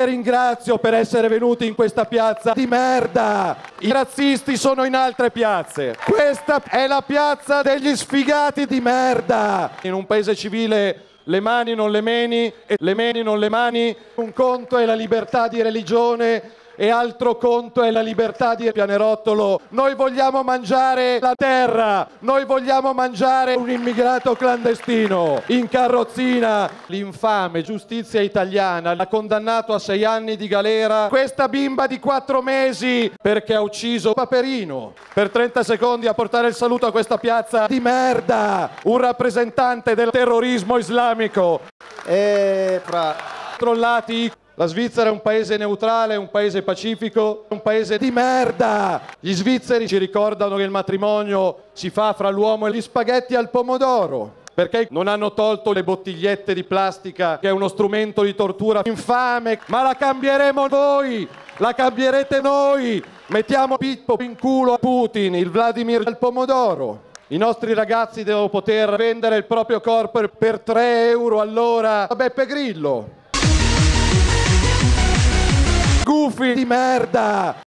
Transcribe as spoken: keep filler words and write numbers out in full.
Ringrazio per essere venuti in questa piazza di merda. I razzisti sono in altre piazze. Questa è la piazza degli sfigati di merda. In un paese civile le mani non le meni e le meni non le mani. Un conto è la libertà di religione e altro conto è la libertà di pianerottolo. Noi vogliamo mangiare la terra, noi vogliamo mangiare un immigrato clandestino in carrozzina. L'infame giustizia italiana l'ha condannato a sei anni di galera questa bimba di quattro mesi perché ha ucciso Paperino. Per trenta secondi a portare il saluto a questa piazza di merda, un rappresentante del terrorismo islamico. E fra... Trollati. La Svizzera è un paese neutrale, un paese pacifico, un paese di merda. Gli svizzeri ci ricordano che il matrimonio si fa fra l'uomo e gli spaghetti al pomodoro, perché non hanno tolto le bottigliette di plastica, che è uno strumento di tortura infame. Ma la cambieremo noi, la cambierete noi. Mettiamo Pippo in culo a Putin, il Vladimir al pomodoro. I nostri ragazzi devono poter vendere il proprio corpo per tre euro all'ora a Beppe Grillo. Gufi di merda!